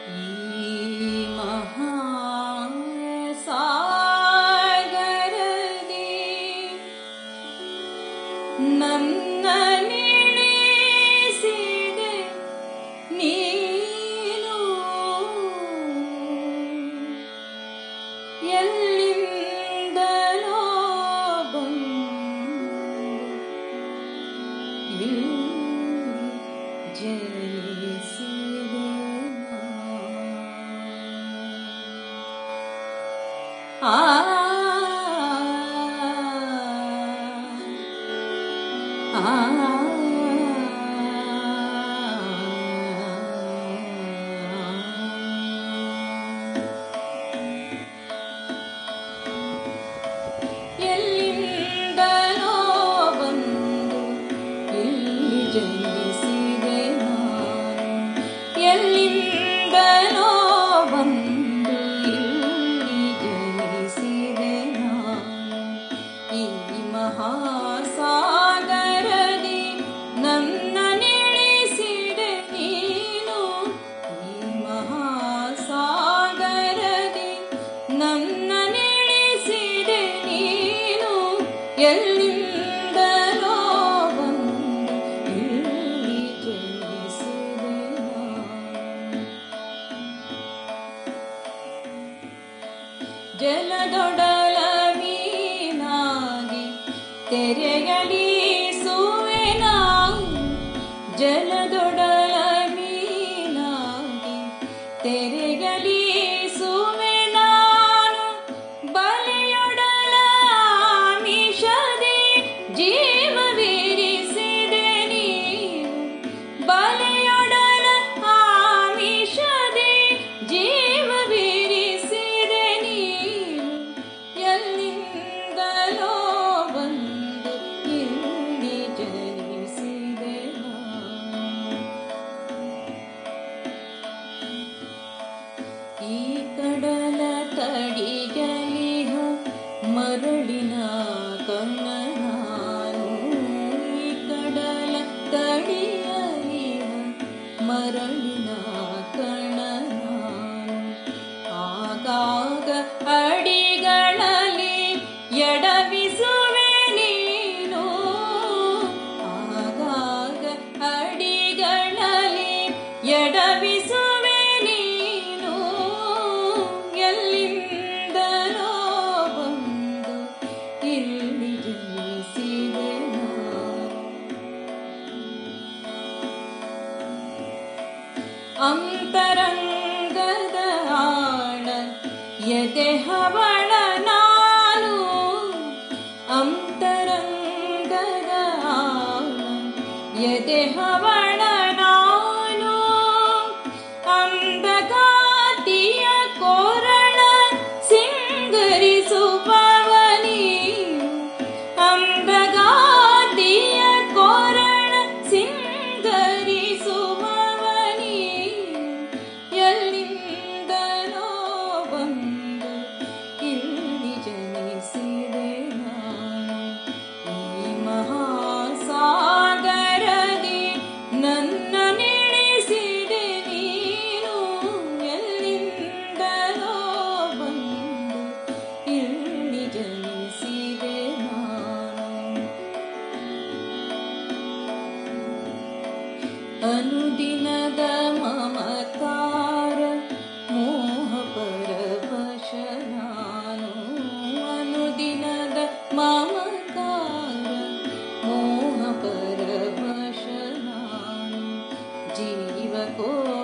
ಈ ಮಹಾಸಾಗರದಿ ನನ್ನ ನಿಲ್ಲಿಸಿದೆ ನೀನು ಎಲ್ಲಿಂದಲೋ ಬಂದು ಜನಿಸಿದೆ ಆ ಎಲ್ಲಿಂದಲೋ ಬಂದು ಇಲ್ಲಿ ಜನಿಸಿದೆ ನಾನು ಎಲ್ಲಿಂದಲೋ ಬಂದು ಇಲ್ಲಿ ಜನಿಸಿದೆ ನಾನು ಈ ಮಹಾಸಾಗರದಿ ನನ್ನ ನಿಲ್ಲಿಸಿದೆ ನೀನು ಈ ಮಹಾಸಾಗರದಿ ನನ್ನ ನಿಲ್ಲಿಸಿದೆ ನೀನು ಎಲ್ಲಿಂದಲೋ ಬಂದು ಇಲ್ಲಿ ಜನಿಸಿದೆ ನಾನು ಜಲದೊಡಲ ಮೀನಾಗಿ ತೆರೆಯಲಿಸುವೆ ನಾವು ಜಲದೊಡಲ ಮೀನಾಗಿ ತೆರೆಯಲಿಸುವೆ ನಾನು ಬಲೆಯೊಡಲ ಆಮಿಷದಿ ಜೀವವಿರಿಸಿದೆ ನೀನು ಬಲೆಯೊಡಲ ಆಮಿಷದಿ ಜೀವವಿರಿಸಿದೆ ನೀನು ಎಲ್ಲಿಂದಲೋ ಬಂದು ಇಲ್ಲಿ ಜನಿಸಿದೆ ಈ ಕಡಲ ತಡಿಯಲಿಹ ಮರಳಿನ ಕಣ್ಣ ನಾನು ಈ ಕಡಲ ತಡಿಯಲಿಹ ಮರಳಿನ ಕಣ್ಣ ನಾನು ಆಗಾಗ ಅಡಿಗಳಲ್ಲಿ ಎಡವಿಸುವೆ ನೀನು ಆಗಾಗ ಅಡಿಗಳಲ್ಲಿ ಎಡವಿಸುವೆ ನೀನು ಎಲ್ಲಿಂದಲೋ ಬಂದು ಇಲ್ಲಿ ಜನಿಸಿದೆ ನಾನು ಅಂತರಂಗದ ಆಳ ಎದೆ ಹವಳ ನಾನು ಅಂತರಂಗದ ಆಳ ಎದೆ ಹವಳ ನಾನು ಅಂಧಗಾತಿಯ ಕೋರಳ ಸಿಂಗರಿಸುವವ ನೀನು ಅಂಧಗಾತಿಯ ಕೋರಳ ಸಿಂಗರಿಸುವವ ನೀನು ಎಲ್ಲಿಂದಲೋ ಬಂದು ಇಲ್ಲಿ ಜನಿಸಿದೆ ನಾನು ಈ ಮಹಾಸಾಗರದಿ ನನ್ನ ನಿಲ್ಲಿಸಿದೆ ನೀನು ಎಲ್ಲಿಂದಲೋ ಬಂದು ಇಲ್ಲಿ ಜನಿಸಿದೆ ನಾನು ಅನುದಿನದ ಮಮಕಾರ ಮೋಹ ಪರವಶ ನಾನು ಅನುದಿನದ ಮಮಕಾರ ಮೋಹ ಪರವಶ ನಾನು ಜೀವ